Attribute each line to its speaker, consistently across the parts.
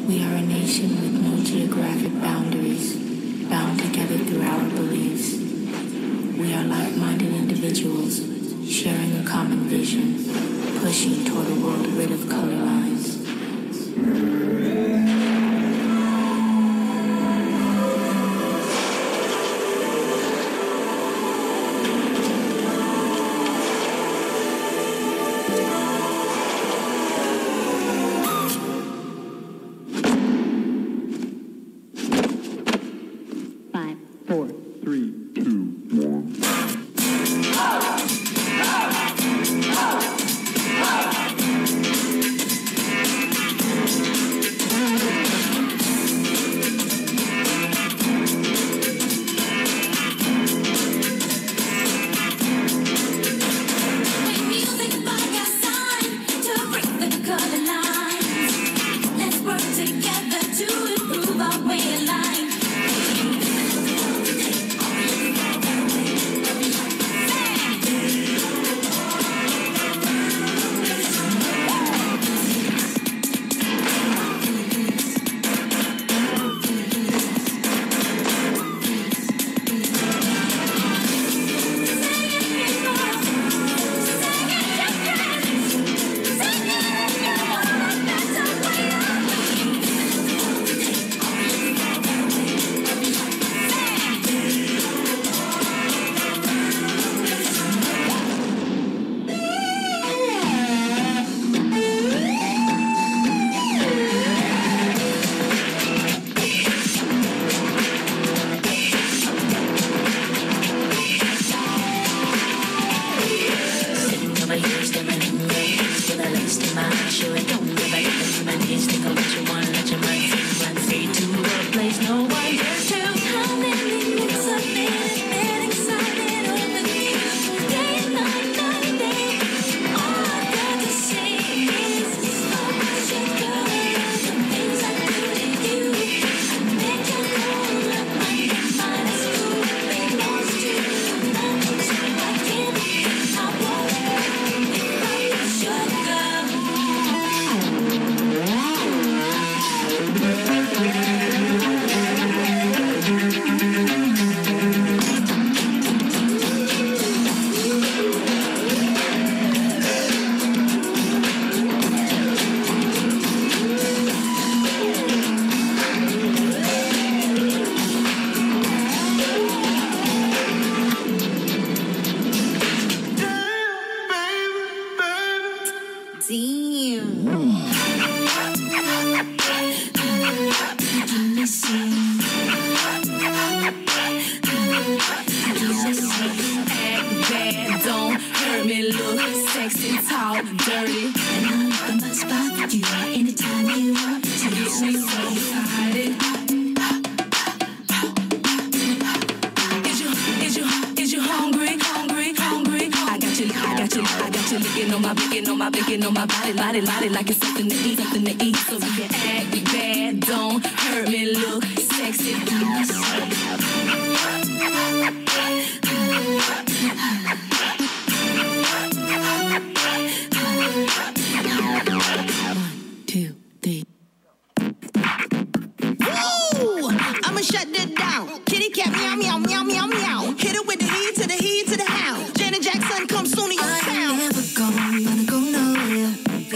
Speaker 1: We are a nation with no geographic boundaries, bound together through our beliefs. We are like-minded individuals, sharing a common vision, pushing toward a world rid of color lines.
Speaker 2: Body like it's something to eat, something to eat. So if you act bad, don't hurt me, look sexy. One, two, three.
Speaker 3: Woo! I'ma shut that down. Kitty cat meow meow meow meow meow. Hit it with the E to the he to the how. Janet Jackson come soon to your town.
Speaker 4: I never gonna go nowhere.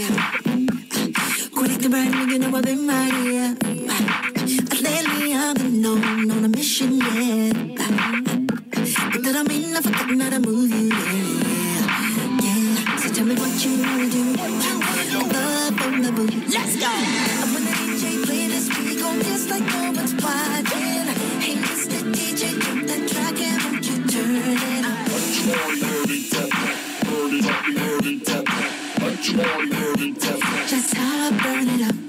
Speaker 4: Quit the brand, nigga, know I've been right here. Lately I've been on a mission, yeah. But that I mean I forgot how to move you, yeah. So tell me what you wanna do. Up on the boot, let's go. When the DJ play this, we gon' dance like no one's watching. Hey, Mr. DJ, drop that track and won't you turn it up? Much more dirty tap, burn it up, dirty tap. Much more dirty tap. That's how I burn it up.